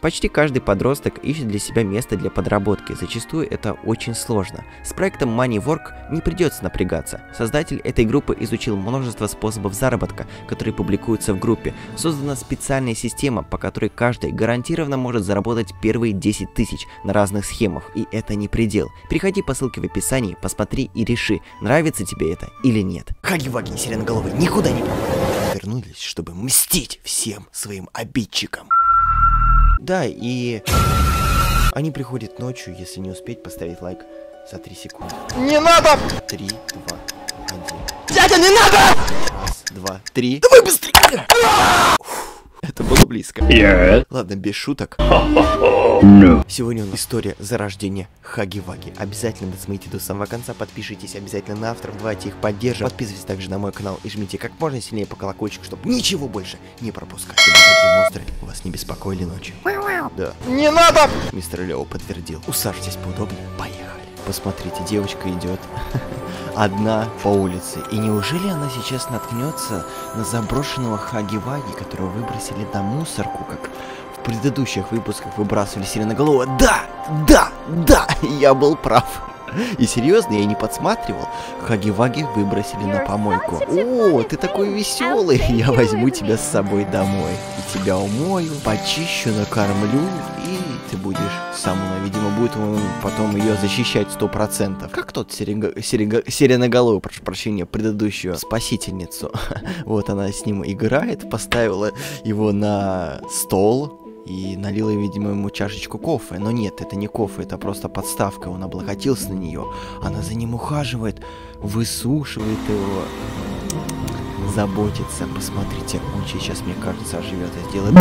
Почти каждый подросток ищет для себя место для подработки, зачастую это очень сложно. С проектом Moneywork не придется напрягаться. Создатель этой группы изучил множество способов заработка, которые публикуются в группе. Создана специальная система, по которой каждый гарантированно может заработать первые 10 тысяч на разных схемах, и это не предел. Переходи по ссылке в описании, посмотри и реши, нравится тебе это или нет. Хаги-ваги и сиреноголовые никуда не вернулись, чтобы мстить всем своим обидчикам. Да, и они приходят ночью, если не успеть поставить лайк за 3 секунды. Не надо! 3, 2, 1. Дядя, не надо! Раз, два, три. Давай быстрее! Это было близко. Ладно, без шуток. Сегодня у нас история зарождения Хаги-ваги. Обязательно досмотрите до самого конца, подпишитесь обязательно на авторов, давайте их поддержим. Подписывайтесь также на мой канал и жмите как можно сильнее по колокольчику, чтобы ничего больше не пропускать. Чтобы такие монстры вас не беспокоили ночью. Да. Не надо! Мистер Лео подтвердил. Усаживайтесь поудобнее, поехали. Посмотрите, девочка идет одна по улице. И неужели она сейчас наткнется на заброшенного Хаги-ваги, которого выбросили на мусорку, как в предыдущих выпусках выбрасывали сиреноголового? Да, я был прав. И серьезно, я не подсматривал. Хаги-ваги выбросили на помойку. О, ты такой веселый. Я возьму тебя с собой домой. И тебя умою, почищу, накормлю, и ты будешь со мной. Видимо, будет он потом ее защищать 100%. Как тот сиреноголовый, прошу прощения, предыдущую спасительницу. Вот она с ним играет, поставила его на стол и налила, видимо, ему чашечку кофе. Но нет, это не кофе, это просто подставка. Он облокотился на нее. Она за ним ухаживает, высушивает его, заботится. Посмотрите, он сейчас, мне кажется, оживет и сделает...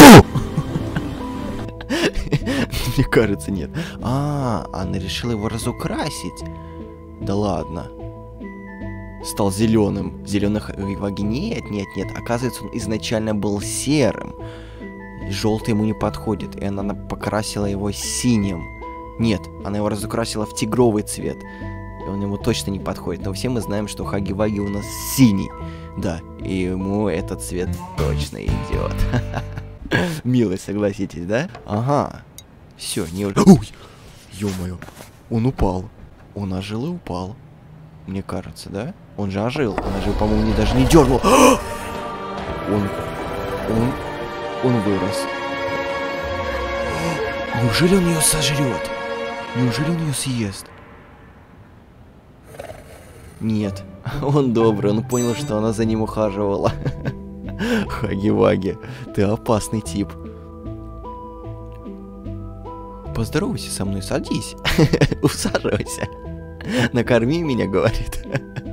Мне кажется, нет. Она решила его разукрасить. Да ладно. Стал зеленым. Зеленых Хаги-ваги нет. Оказывается, он изначально был серым. Желтый ему не подходит, и она покрасила его синим. Нет, она его разукрасила в тигровый цвет, и он ему точно не подходит. Но все мы знаем, что Хаги-ваги у нас синий. Да, и ему этот цвет точно идет. Милый, согласитесь, да? Ага. Все, не... Ой! Ё-моё, он упал. Он ожил и упал. Мне кажется, да? Он же ожил, по-моему, даже не дернул. Он вырос. Неужели он ее сожрет? Неужели он ее съест? Нет. Он добрый, он понял, что она за ним ухаживала. Хаги-ваги, ты опасный тип. Поздоровайся со мной, садись. Усаживайся. Накорми меня, говорит.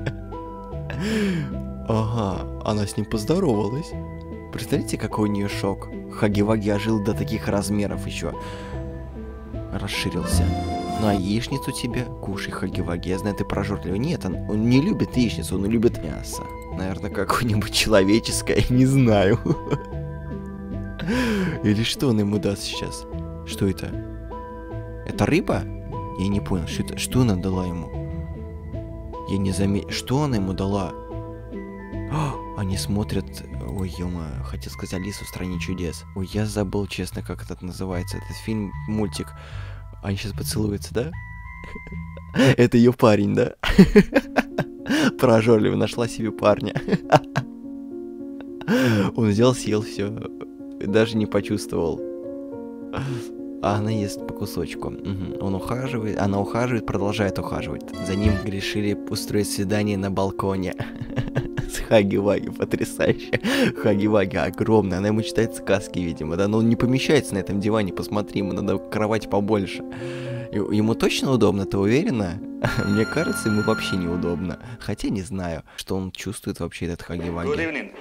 Ага, она с ним поздоровалась. Представляете, какой у нее шок? Хаги-ваги ожил до таких размеров еще. Расширился. На яичницу тебе, кушай, Хаги-ваги. Я знаю, ты прожорливый. Нет, он не любит яичницу, он любит мясо. Наверное, какое-нибудь человеческое, не знаю. Или что он ему даст сейчас? Что это? Это рыба? Я не понял, что это? Что она дала ему? Я не заметил. Что она ему дала? Они смотрят... Ой, ё-моё, хотел сказать Алису в стране чудес. Ой, я забыл, честно, как этот называется. Этот фильм, мультик. Они сейчас поцелуются, да? Это ее парень, да? Прожорливо нашла себе парня. Он взял, съел все. Даже не почувствовал. А она ест по кусочку. Он ухаживает, она ухаживает, продолжает ухаживать. За ним решили устроить свидание на балконе. С Хаги-ваги, потрясающе. Хаги-ваги огромная, она ему читает сказки, видимо, да, но он не помещается на этом диване, посмотри, ему надо кровать побольше. Ему точно удобно, ты уверена? Мне кажется, ему вообще неудобно. Хотя не знаю, что он чувствует вообще, этот Хаги-ваги.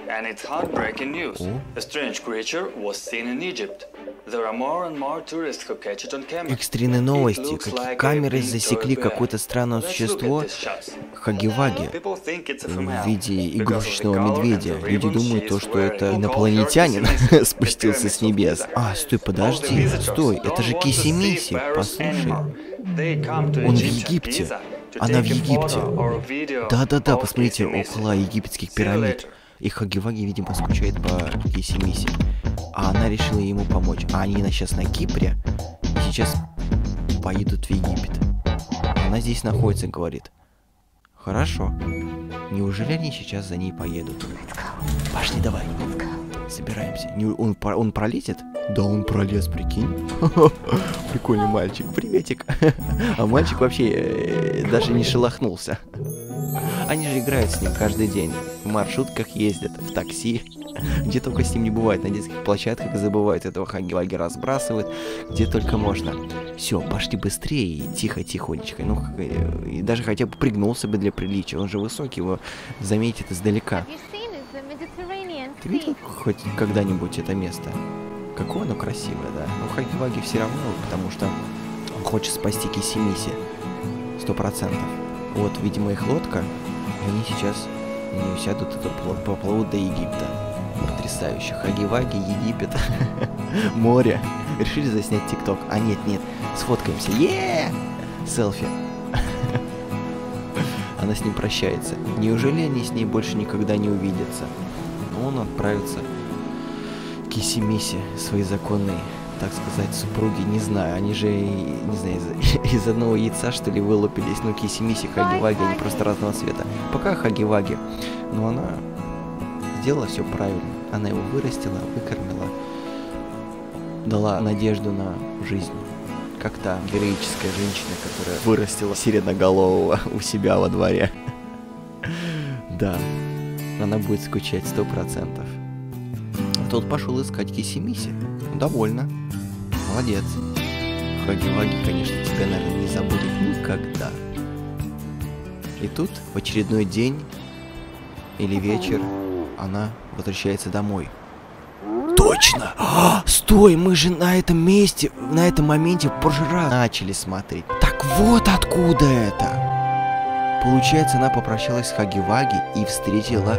Экстренные новости. Какие камеры засекли какое-то странное существо Хаги-ваги в виде игрушечного медведя. Люди думают, что это инопланетянин спустился с небес. Стой, подожди. Стой, это же Киси-Миси. Послушай. Он в Египте. Она в Египте. Да-да-да, посмотрите, около египетских пирамид. И Хаги-ваги, видимо, скучает по Киси-Миси. а она решила ему помочь. А они сейчас на Кипре, и сейчас поедут в Египет. Она здесь находится, говорит. Хорошо. Неужели они сейчас за ней поедут? Пошли, давай. Собираемся. Он пролетит? Да, он пролез, прикинь. Прикольный мальчик. Приветик. А мальчик вообще даже не шелохнулся. Они же играют с ним каждый день. В маршрутках ездят, в такси. Где только с ним не бывает. На детских площадках забывают этого Хаги-Ваги, разбрасывают. Где только можно. Все, пошли быстрее и тихо-тихонечко. Ну, и даже хотя бы пригнулся бы для приличия. Он же высокий, его заметит издалека. Ты видел хоть когда-нибудь это место? Какое оно красивое, да? Но Хаги-Ваги все равно, потому что он хочет спасти Кисимиси. 100%. Вот, видимо, их лодка. И они сейчас не сядут и поплывут до Египта. Потрясающе. Хаги-Ваги, Египет, море. Решили заснять ТикТок. А нет, сфоткаемся. Селфи. Она с ним прощается. Неужели они с ней больше никогда не увидятся? Но он отправится к Кисимиси, своей законной, так сказать, супруги. Не знаю, они же, не знаю, из одного яйца, что ли, вылупились. Ну, Кисимиси, Хаги-Ваги, они просто разного цвета. Пока Хаги-Ваги. Но она сделала все правильно. Она его вырастила, выкормила, дала надежду на жизнь. Как та героическая женщина, которая вырастила сиреноголового у себя во дворе. Да, она будет скучать 100%. А тот пошел искать Кисимиси. Довольно. Молодец. Хаги-Ваги, конечно, тебя, наверное, не забудет никогда. И тут в очередной день или вечер она возвращается домой. Точно! Стой, мы же на этом месте, на этом моменте в прошлый раз начали смотреть. Так вот откуда это! Получается, она попрощалась с Хаги-Ваги и встретила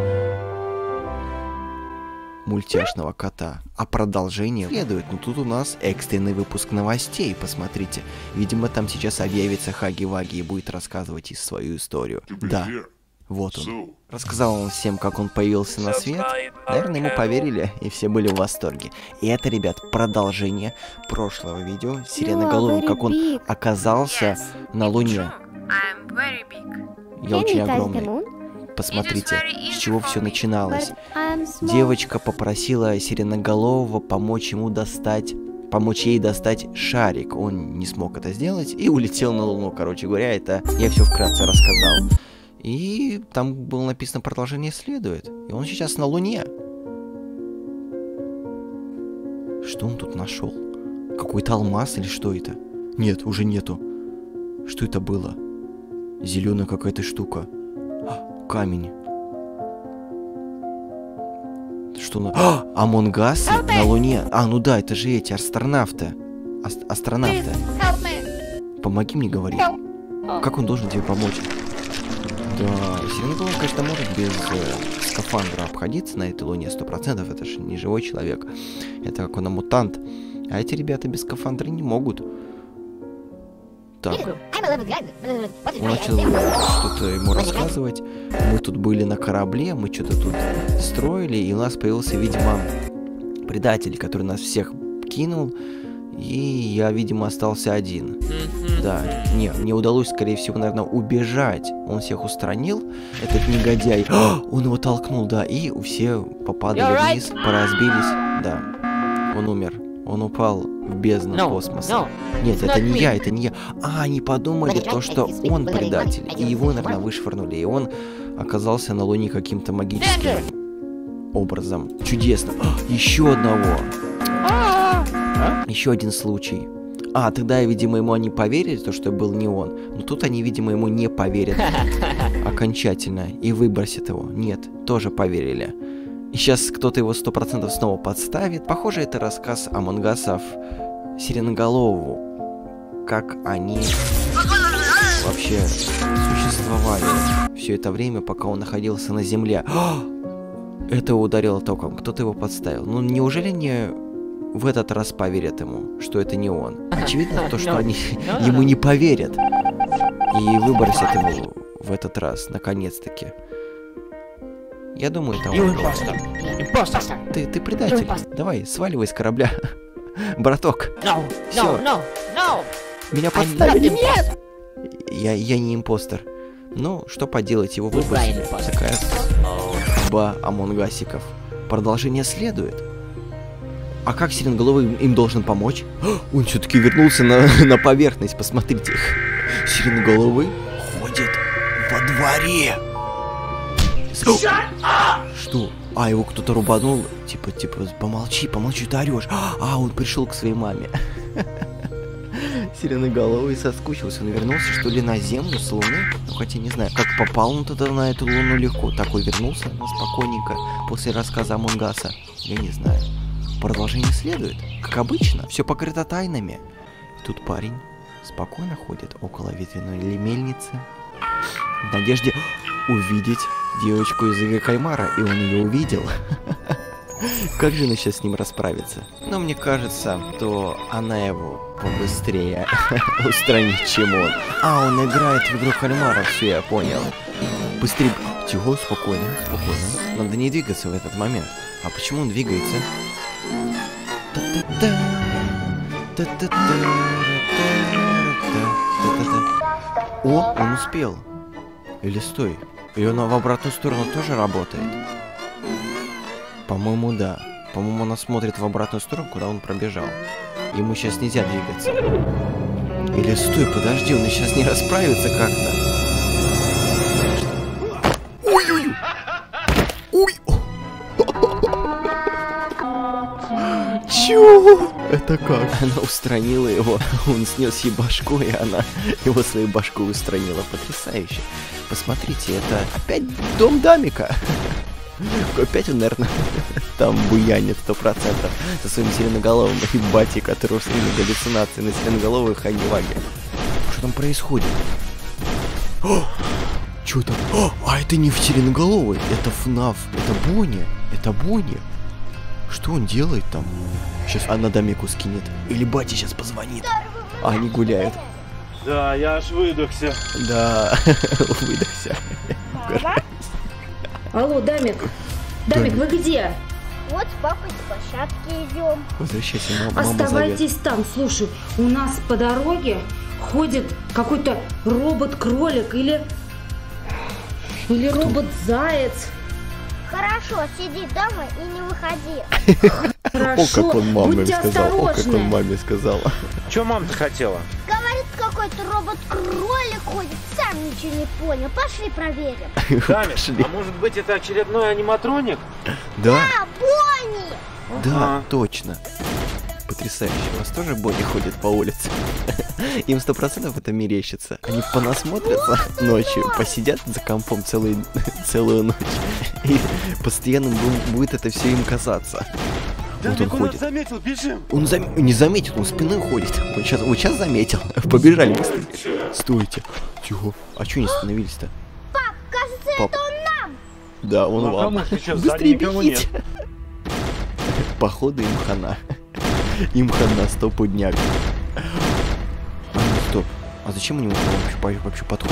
мультяшного кота. А продолжение следует. Но тут у нас экстренный выпуск новостей. Посмотрите. Видимо, там сейчас объявится Хаги-Ваги и будет рассказывать свою историю. Да. Вот он. Рассказал он всем, как он появился на свет. Наверное, ему поверили, и все были в восторге. И это, ребят, продолжение прошлого видео Сиреноголового, как он оказался на Луне. Я очень огромный. Посмотрите, с чего все начиналось. Девочка попросила Сиреноголового помочь ей достать шарик. Он не смог это сделать и улетел на Луну. Короче говоря, это я все вкратце рассказал. И там было написано «Продолжение следует». И он сейчас на Луне. Что он тут нашел? Какой-то алмаз или что это? Нет, уже нету. Что это было? Зеленая какая-то штука. Камень. Что на... Амонгасы на Луне. Ну да, это же эти астронавты. Астронавты. Помоги мне, говори. Как он должен тебе помочь? Да, Сиреноголовый, конечно, может без скафандра обходиться на этой Луне 100%. Это же не живой человек. Это как он мутант. А эти ребята без скафандра не могут. Так. Он начал что-то ему рассказывать. Мы тут были на корабле, мы что-то тут строили, и у нас появился, видимо, предатель, который нас всех кинул. И я, видимо, остался один. Да, мне удалось, скорее всего, наверное, убежать. Он всех устранил, этот негодяй. Он его толкнул, да, и все попадали вниз, поразбились. Да, он умер. Он упал в бездну космоса. Нет, это не я. Они подумали то, что он предатель. И его, наверное, вышвырнули. И он оказался на Луне каким-то магическим образом. Чудесно. Еще одного. Еще один случай. Тогда, видимо, ему они поверили, то, что был не он. Но тут они, видимо, ему не поверят окончательно и выбросят его. Нет, тоже поверили. И сейчас кто-то его 100% снова подставит. Похоже, это рассказ Амонгасов Сиреноголовому. Как они вообще существовали все это время, пока он находился на Земле. Это ударило током. Кто-то его подставил. Ну, неужели не в этот раз поверят ему, что это не он? Очевидно, то, что они ему не поверят. И выбросят ему в этот раз, наконец-таки. Я думаю, это You он. imposter. Imposter. Ты предатель. Давай, сваливай с корабля. Браток. No, Всё. no, no, no. Меня I'm not подставили. imposter. Я не импостер. Ну, что поделать, его Goodbye, выпустили. imposter. Такая судьба амонгасиков. Продолжение следует. А как Сиреноголовый им должен помочь? Он все-таки вернулся на поверхность, посмотрите. Сиреноголовый ходит во дворе. Что? А, его кто-то рубанул. Типа, помолчи, ты орешь. А, он пришел к своей маме. Сиреноголовый соскучился. Он вернулся, что ли, на Землю с Луны? Ну, хотя не знаю, как попал он туда на эту Луну легко. Такой вернулся, но спокойненько, после рассказа Амонгаса. Я не знаю. Продолжение следует. Как обычно, все покрыто тайнами. Тут парень спокойно ходит около ветряной мельницы в надежде увидеть девочку из Игры Кальмара, и он ее увидел. Как же она сейчас с ним расправится? Но мне кажется, то она его побыстрее устранит, чем он. А, он играет в Игру Кальмара, все, я понял. Быстрее. Тихо, спокойно. Надо не двигаться в этот момент. А почему он двигается? О, он успел. Или стой. Или он в обратную сторону тоже работает? По-моему, да. По-моему, она смотрит в обратную сторону, куда он пробежал. Ему сейчас нельзя двигаться. Или стой, подожди, он сейчас не расправится как-то. Ой-ой-ой! Ой! Чё? Это как? Она устранила его, он снес ей башку, и она его своей башкой устранила. Потрясающе. Посмотрите, это опять дом Дамика. Опять он, наверное, там буянит 100% со своим сиреноголовым и батей, который устроили галлюцинации на сиреноголовых Хаги-Ваги. Что там происходит? Чё там? А это не в сиреноголовый, это ФНАФ, это Бонни, это Бонни. Что он делает там? Сейчас она Дамику скинет. Или батя сейчас позвонит. А они гуляют. Да, я аж выдохся. Да, выдохся. Алло, Дамик. Дамик, вы где? Вот с папой с площадки идем. Возвращайся, мама зовет. Оставайтесь там. Слушай, у нас по дороге ходит какой-то робот-кролик или робот-заяц. Хорошо, сиди дома и не выходи. Хорошо, О, как он маме будьте сказал. О, как осторожны. он маме сказал. Чё мама-то хотела? Говорит, какой-то робот-кролик ходит. Сам ничего не понял. Пошли проверим. Дамик, Пошли. а может быть это очередной аниматроник? Да, А, Бонни! да, Ага. точно. Потрясающе. У вас тоже Бонни ходит по улице? Им 100% это мерещится. Они понасмотрятся ночью, посидят за компом целую ночь. И постоянно будет это все им казаться. Вот он Дамик, он нас ходит. заметил, бежим! Он не заметит, он спиной ходит. Вот сейчас заметил. Побежали быстрее. Стойте. Тихо. А что не остановились-то? Пап, кажется, Пап. это он нам. Да, он Ну, вам. кому ты сейчас, сзади Быстрее никого бегите. Походу им хана. Им хана, стопудняк. А, ну стоп. А зачем они вообще подходят?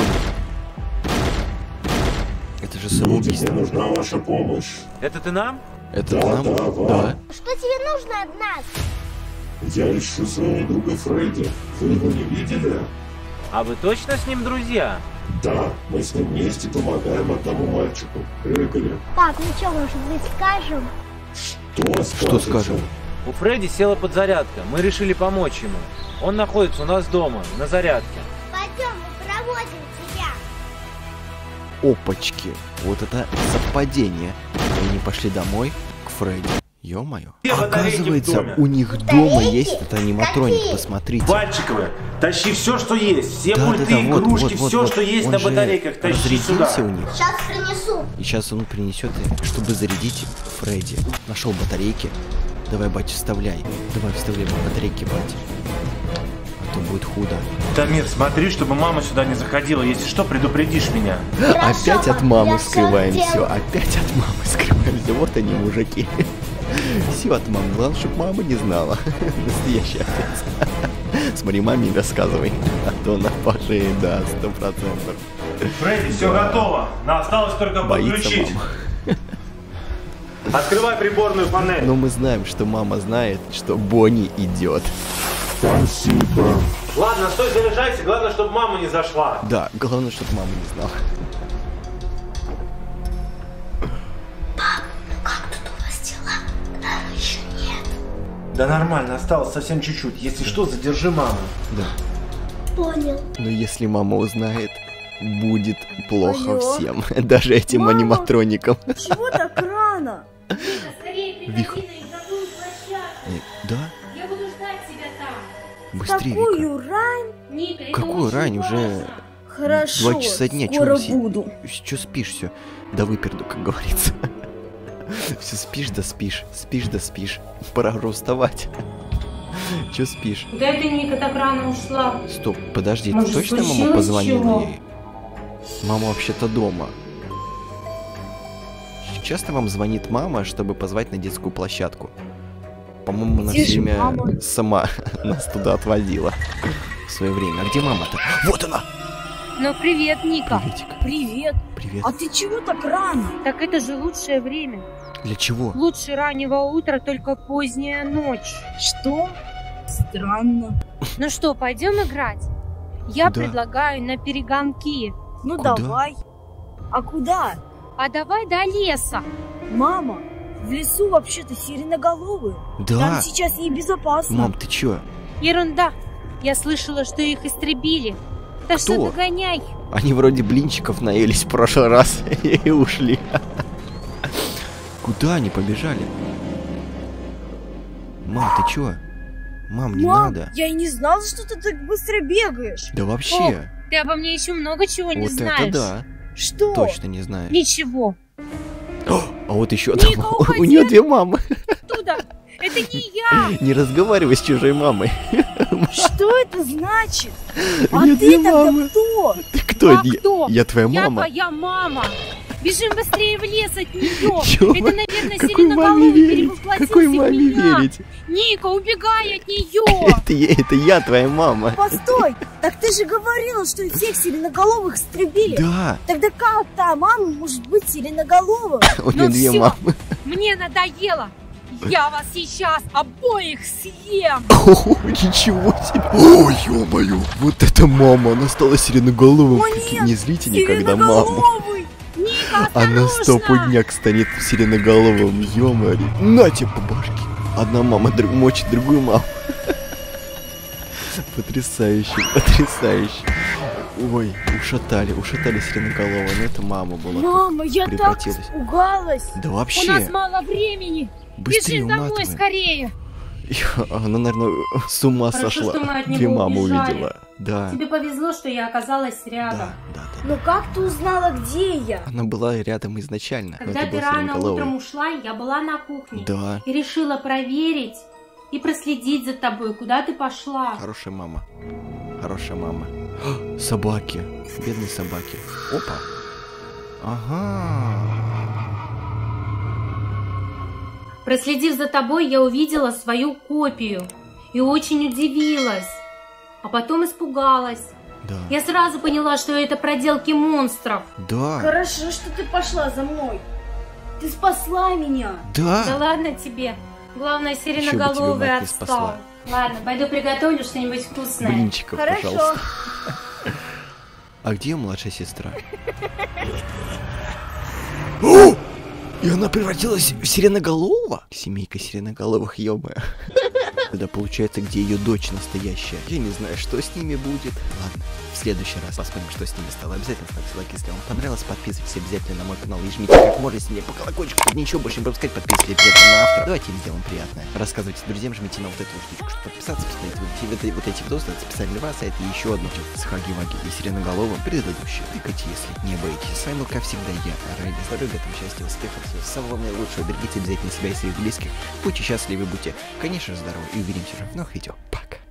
Это же самоубийство. Мне нужна ваша помощь. Это ты нам? Это нам? Да. Что тебе нужно от нас? Я ищу своего друга Фредди. Вы его не видели? А вы точно с ним друзья? Да, мы с ним вместе помогаем одному мальчику. Игорю. Пап, ну что, может быть, скажем? Что скажем? У Фредди села подзарядка. Мы решили помочь ему. Он находится у нас дома, на зарядке. Пойдем, мы проводим тебя. Опачки. Вот это совпадение. И они пошли домой к Фредди. Ё-моё. Где батарейки в Оказывается, доме? у них дома Батарейки? есть этот аниматроник. Какие? Посмотрите. Пальчиковые, тащи все, что есть. Все Да-да-да, пульты, вот, игрушки, вот, все, вот. что есть Он на же батарейках, тащи сюда. разрядился у них. Сейчас принесу. И сейчас он принесет, чтобы зарядить Фредди. Нашел батарейки. Давай, батя, вставляй. Давай, вставляй батарейки, батя. А то будет худо. Тамир, смотри, чтобы мама сюда не заходила. Если что, предупредишь меня. Опять от мамы я всё скрываем сделаю. все. Опять от мамы скрываем все. Вот они, мужики. Все от мамы. Главное, чтобы мама не знала. Настоящий отец. Смотри, маме не рассказывай. А то она пожеет, да, 100%. Фредди, все готово. Осталось только Боится подключить. мама. Открывай приборную панель. Но мы знаем, что мама знает, что Бонни идет. Спасибо. Ладно, стой, заряжайся. Главное, чтобы мама не зашла. Да, главное, чтобы мама не знала. Да нормально, осталось совсем чуть-чуть. Если что, задержи маму. Да. Понял. Но если мама узнает, будет плохо Алло. всем. Даже этим Мама? аниматроникам. Чего так рано? Виха. Да? Я буду ждать тебя там. Быстрее, Вика. Такую рань? Ника, это Какую очень рань? важно. Уже Хорошо, 2 часа дня. скоро Чё буду. Чё спишь все? Да выперду, как говорится. Все спишь да спишь. Спишь да спишь. Пора уже вставать. Чё спишь? Куда это Ника так рано ушла? Стоп, подожди, Может, ты точно мама случилось позвонила чего? ей? Мама вообще-то дома. Часто вам звонит мама, чтобы позвать на детскую площадку? По-моему, она Где все же время мама? сама нас туда отводила в свое время. А где мама-то? Вот она! Ну, привет, Ника. Приветик. Привет. Привет. А ты чего так рано? Так это же лучшее время. Для чего? Лучше раннего утра, только поздняя ночь. Что? Странно. Ну что, пойдем играть? Я Куда? предлагаю на перегонки. Ну Куда? давай. А куда? А давай до леса. Мама, в лесу вообще-то сиреноголовые. Да. Там сейчас небезопасно. Мам, ты чё? Ерунда. Я слышала, что их истребили. Так Кто? что догоняй. Они вроде блинчиков наелись в прошлый раз и ушли. Куда они побежали? Мам, ты чё? Мам, не Мам, надо. я и не знала, что ты так быстро бегаешь. Да вообще. Ты обо мне еще много чего не Вот знаешь. это да. Что? Точно не знаешь. Ничего. А вот еще Ника, одна. уходи. У нее 2 мамы. Оттуда. Это не я. Не разговаривай с чужой мамой. Что это значит? У А меня ты 2 тогда мамы. кто? Ты кто? А кто? Я твоя Я мама. твоя мама. Бежим быстрее в лес от нее. Чё? Это, наверное, Какой маме сиреноголовый верить? перевоплотился Какой в маме меня. верить? Ника, убегай от нее. Это я твоя мама. Постой, так ты же говорила, что всех сиреноголовых истребили. Да. Тогда как та мама может быть сиреноголовым? У нее Ну 2 всё. мамы. Мне надоело. Я вас сейчас обоих съем. О, ничего себе. Ой, ё-моё. Вот это мама. Она стала сиреноголовым. О, нет, Не злите никогда маму. Сиреноголовый! Ника, Она осторожно. стопудняк станет сиреноголовым. Ё-моё. На тебе по башке. Одна мама мочит другую маму. Потрясающе, потрясающе. Ой, ушатали сиреноголового. Но это мама была. Мама, я так превратилась. испугалась. Да У нас вообще. мало времени. Быстрее Бежим домой уматываем. скорее. Она, наверное, с ума Хорошо, сошла. что мы от 2 него мамы убежали. увидела. Да. Тебе повезло, что я оказалась рядом. Да. Но как ты узнала, где я? Она была рядом изначально. но Когда это ты был рано сиреноголовый. утром ушла, я была на кухне. Да. И решила проверить и проследить за тобой, куда ты пошла. Хорошая мама. Хорошая мама. А, собаки. Бедные собаки. Опа. Ага. Проследив за тобой, я увидела свою копию и очень удивилась, а потом испугалась. Да. Я сразу поняла, что это проделки монстров. Да. Хорошо, что ты пошла за мной. Ты спасла меня. Да Да. ладно тебе. Главное, Еще бы сиреноголовый тебя мать не отстал. спасла. Ладно, пойду приготовлю что-нибудь вкусное. Блинчиков, Хорошо. пожалуйста. А где младшая сестра? О! И она превратилась в сиреноголового? Семейка сиреноголовых, ё-моё. Тогда получается, где ее дочь настоящая. Я не знаю, что с ними будет. Ладно, в следующий раз посмотрим, что с ними стало. Обязательно ставьте лайк, если вам понравилось. Подписывайтесь обязательно на мой канал и жмите как можно сильнее по колокольчику, чтобы ничего больше не пропускать. Подписывайтесь обязательно на автора. Давайте им сделаем приятное. Рассказывайте друзьям, жмите на вот эту штучку, чтобы подписаться, посмотрите вот эти видосы, это специально для вас, а это еще одно с Хаги-Ваги и сиреноголовым предыдущий. Тыкайте, если не боитесь. С вами был, как всегда, я, Райли. Здоровья, этом счастья, успехов, всего самого наилучшего. Берегите обязательно себя и своих близких. Будьте счастливы, будьте, конечно же, здоровы. И увидимся уже в новых видео. Пока.